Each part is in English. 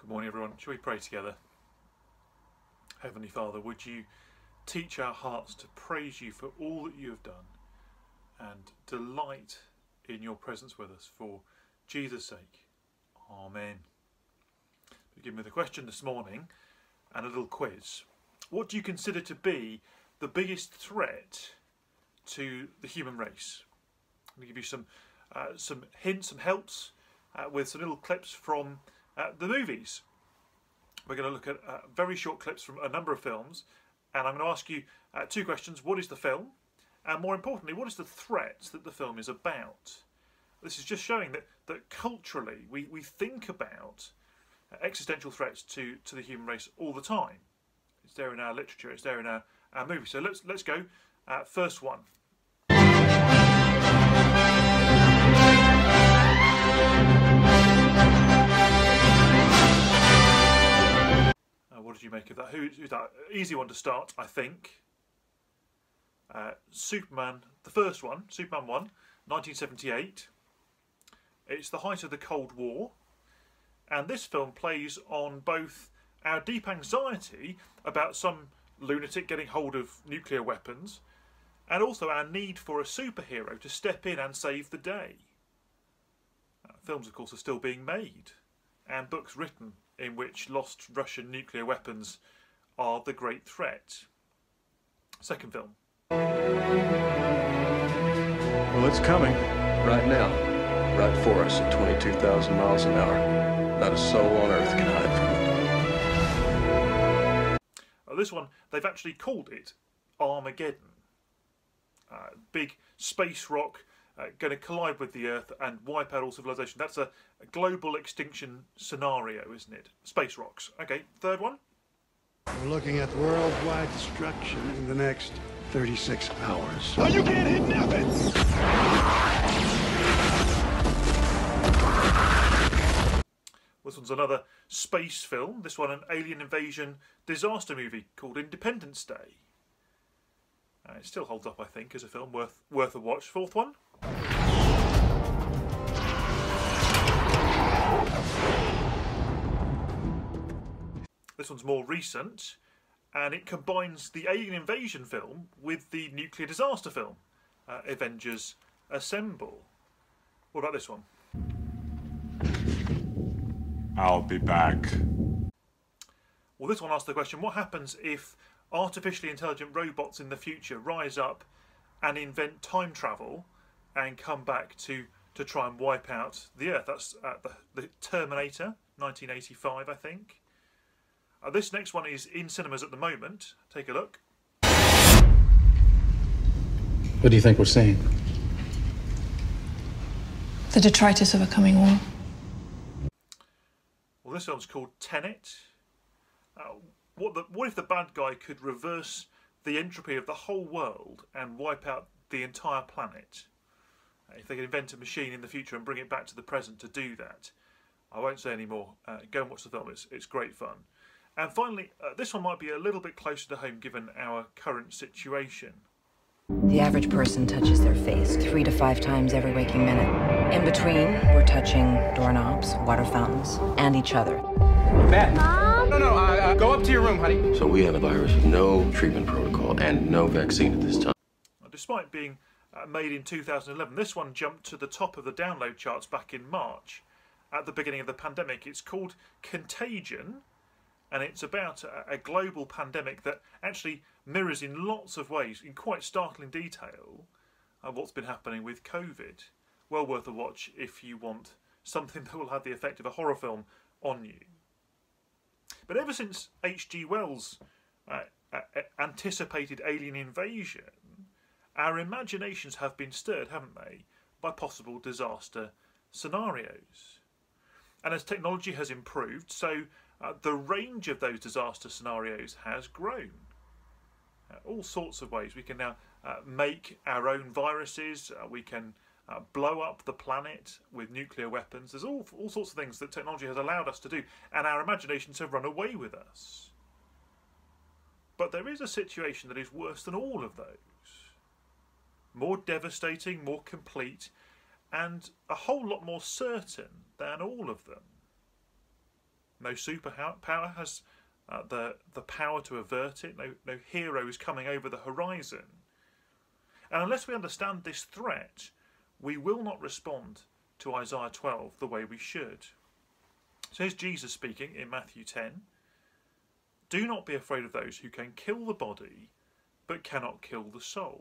Good morning, everyone. Shall we pray together? Heavenly Father, would you teach our hearts to praise you for all that you have done and delight in your presence with us for Jesus' sake. Amen. Begin with a question this morning and a little quiz. What do you consider to be the biggest threat to the human race? I'm going to give you some hints and helps with some little clips from the movies. We're going to look at very short clips from a number of films, and I'm going to ask you two questions. What is the film? And more importantly, what is the threat that the film is about? This is just showing that culturally we think about existential threats to the human race all the time. It's there in our literature, it's there in our movies. So let's go. First one. What did you make of that? Who's that? Easy one to start, I think. Superman, the first one, Superman 1, 1978. It's the height of the Cold War, and this film plays on both our deep anxiety about some lunatic getting hold of nuclear weapons, and also our need for a superhero to step in and save the day. Films, of course, are still being made, and books written in which lost Russian nuclear weapons are the great threat. Second film. Well, it's coming. Right now. Right for us at 22,000 miles an hour. Not a soul on Earth can hide from it. This one, they've actually called it Armageddon. Big space rock going to collide with the Earth and wipe out all civilization. That's a global extinction scenario, isn't it? Space rocks. Okay, third one. We're looking at worldwide destruction in the next 36 hours. Oh, you can't hit nothing! This one's another space film. This one an alien invasion disaster movie called Independence Day. It still holds up, I think, as a film worth a watch. Fourth one. This one's more recent, and it combines the alien invasion film with the nuclear disaster film, Avengers Assemble. What about this one? I'll be back. Well, this one asks the question, what happens if artificially intelligent robots in the future rise up and invent time travel and come back to try and wipe out the Earth? That's the Terminator, 1985, I think. This next one is in cinemas at the moment. Take a look. What do you think we're seeing? The detritus of a coming war. Well, this film's called Tenet. What if the bad guy could reverse the entropy of the whole world and wipe out the entire planet? If they could invent a machine in the future and bring it back to the present to do that. I won't say any more. Go and watch the film. It's great fun. And finally, this one might be a little bit closer to home given our current situation. The average person touches their face 3 to 5 times every waking minute. In between, we're touching doorknobs, water fountains, and each other. Beth. Mom? No, go up to your room, honey. So we have a virus with no treatment protocol and no vaccine at this time. Despite being made in 2011, this one jumped to the top of the download charts back in March at the beginning of the pandemic. It's called Contagion, and it's about a global pandemic that actually mirrors in lots of ways, in quite startling detail, what's been happening with COVID. Well worth a watch if you want something that will have the effect of a horror film on you. But ever since H.G. Wells anticipated alien invasion, our imaginations have been stirred, haven't they, by possible disaster scenarios. And as technology has improved, so the range of those disaster scenarios has grown. All sorts of ways. We can now make our own viruses, we can blow up the planet with nuclear weapons. There's all sorts of things that technology has allowed us to do, and our imaginations have run away with us. But there is a situation that is worse than all of those. More devastating, more complete, and a whole lot more certain than all of them. No superpower has the power to avert it. No hero is coming over the horizon. And unless we understand this threat, we will not respond to Isaiah 12 the way we should. So here's Jesus speaking in Matthew 10. Do not be afraid of those who can kill the body, but cannot kill the soul.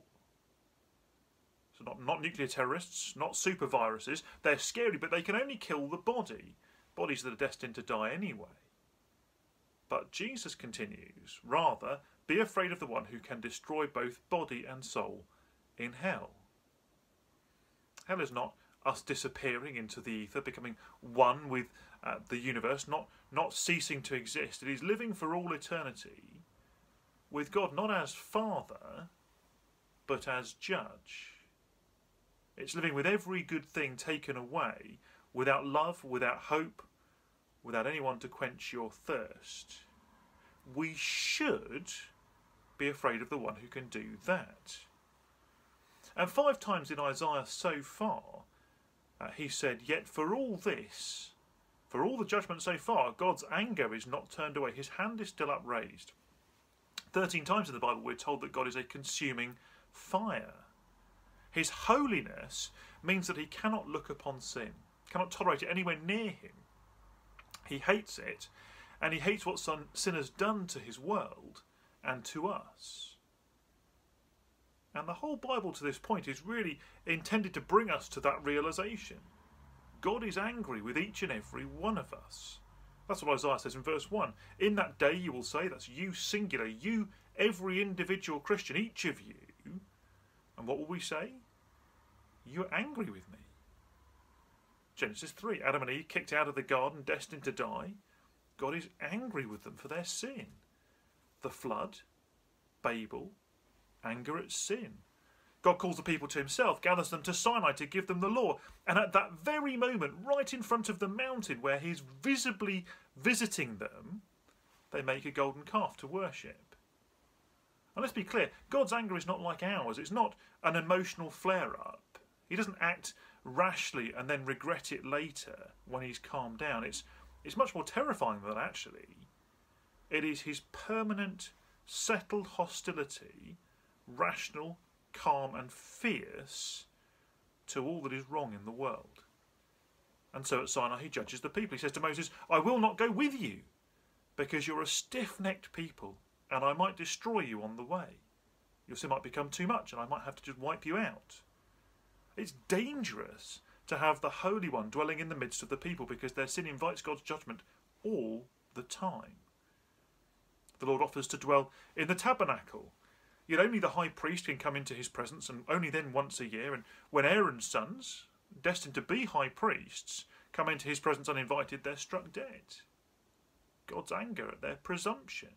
So not nuclear terrorists, not super viruses. They're scary, but they can only kill the body. Bodies that are destined to die anyway. But Jesus continues, rather, be afraid of the one who can destroy both body and soul in hell. Hell is not us disappearing into the ether, becoming one with the universe, not ceasing to exist. It is living for all eternity with God, not as Father, but as Judge. It's living with every good thing taken away, without love, without hope, without anyone to quench your thirst. We should be afraid of the one who can do that. And 5 times in Isaiah so far, he said, yet for all this, for all the judgment so far, God's anger is not turned away. His hand is still upraised. 13 times in the Bible we're told that God is a consuming fire. His holiness means that he cannot look upon sin, cannot tolerate it anywhere near him. He hates it, and he hates what sin has done to his world and to us. And the whole Bible to this point is really intended to bring us to that realization. God is angry with each and every one of us. That's what Isaiah says in verse 1. In that day you will say, that's you singular, you, every individual Christian, each of you. And what will we say? You're angry with me. Genesis 3, Adam and Eve kicked out of the garden, destined to die. God is angry with them for their sin. The flood, Babel, anger at sin. God calls the people to himself, gathers them to Sinai to give them the law. And at that very moment, right in front of the mountain where he's visibly visiting them, they make a golden calf to worship. And let's be clear, God's anger is not like ours. It's not an emotional flare-up. He doesn't act rashly and then regret it later when he's calmed down. It's much more terrifying than that, actually. It is his permanent, settled hostility, rational, calm and fierce to all that is wrong in the world. And so at Sinai he judges the people. He says to Moses, I will not go with you because you're a stiff-necked people and I might destroy you on the way. Your sin might become too much and I might have to just wipe you out. It's dangerous to have the Holy One dwelling in the midst of the people because their sin invites God's judgment all the time. The Lord offers to dwell in the tabernacle. Yet only the high priest can come into his presence, and only then once a year. And when Aaron's sons, destined to be high priests, come into his presence uninvited, they're struck dead. God's anger at their presumption.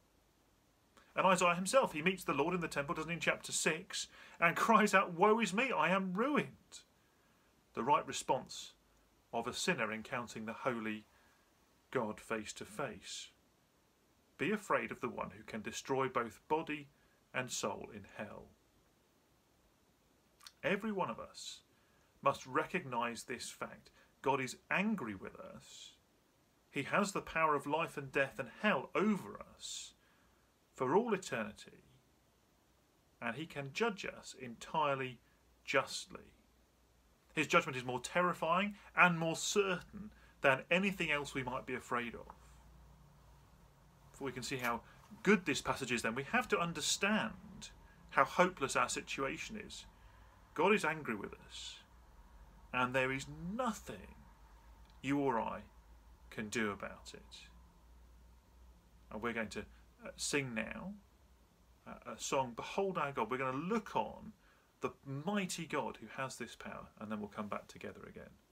And Isaiah himself, he meets the Lord in the temple, doesn't he, in chapter 6, and cries out, woe is me, I am ruined. The right response of a sinner encountering the holy God face to face. Be afraid of the one who can destroy both body and soul in hell. Every one of us must recognise this fact. God is angry with us. He has the power of life and death and hell over us for all eternity. And he can judge us entirely justly. His judgment is more terrifying and more certain than anything else we might be afraid of. Before we can see how good this passage is, then we have to understand how hopeless our situation is. God is angry with us, and there is nothing you or I can do about it. And we're going to sing now a song, Behold Our God. We're going to look on the mighty God who has this power, and then we'll come back together again.